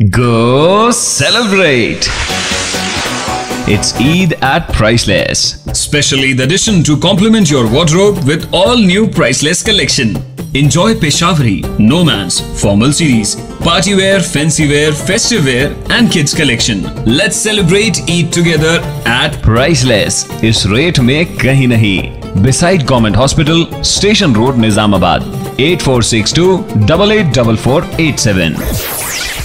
Go celebrate! It's Eid at Priceless. Special Eid edition to complement your wardrobe with all new Priceless collection. Enjoy Peshawari, Nomads, Formal Series, Party Wear, Fancy Wear, Festive Wear and Kids collection. Let's celebrate Eid together at Priceless. इस rate में कहीं नहीं. Beside Government Hospital, Station Road, Nizamabad. 8462 884487.